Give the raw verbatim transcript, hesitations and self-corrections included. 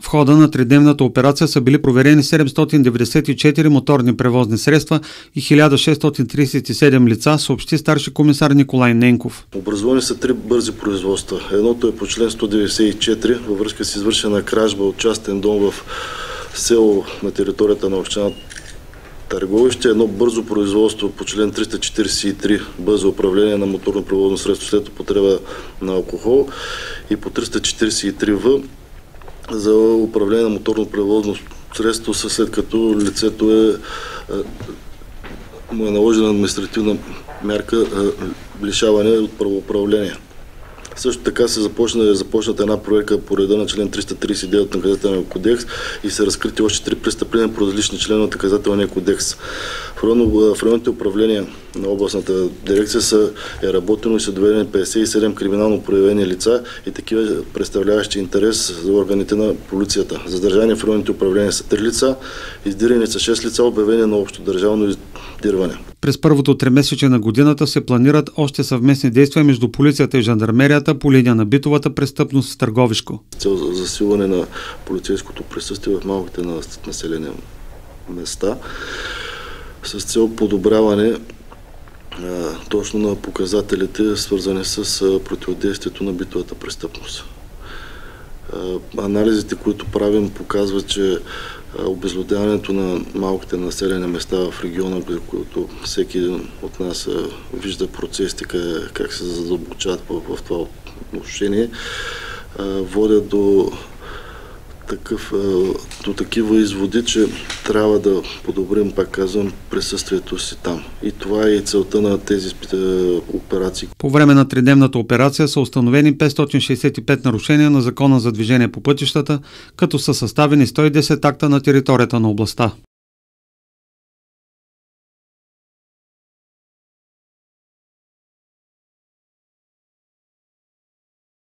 В хода на тридневната операция са били проверени седемстотин деветдесет и четири моторни превозни средства и хиляда шестстотин тридесет и седем лица, съобщи старши комисар Николай Ненков. Образувани са три бързи производства. Едното е по член сто деветдесет и четири във връзка с извършена кражба от частен дом в село на територията на община Търговище. Едно бързо производство по член триста четиридесет и три бързо управление на моторно превозно средство след употреба на алкохол и по триста четиридесет и три В за управление на моторно превозно средство, след като лицето е, му е наложена административна мярка лишаване от правоуправление. Също така се започна, е започната една проверка по реда на член триста тридесет и девет на наказателния кодекс и са разкрити още три престъпления по различни членове на наказателния кодекс. В, район, в районните управления на областната дирекция са, е работено и са доведени петдесет и седем криминално проявени лица и такива представляващи интерес за органите на полицията. Задържани в районните управления са три лица, издирени са шест лица, обявени на общо държавно издирване. През първото тримесечие на годината се планират още съвместни действия между полицията и жандармерията по линия на битовата престъпност в Търговишко. С цел засилване на полицейското присъствие в малките населени места, с цел подобряване а, точно на показателите, свързани с а, противодействието на битовата престъпност. А, анализите, които правим, показват, че обезлюдяването на малките населени места в региона, за които всеки от нас вижда процесите, как се задълбочават в това отношение, водят до, такъв, до такива изводи, че трябва да подобрим, пак казвам, присъствието си там. И това е и целта на тези операции. По време на тридневната операция са установени петстотин шестдесет и пет нарушения на Закона за движение по пътищата, като са съставени сто и десет акта на територията на областта.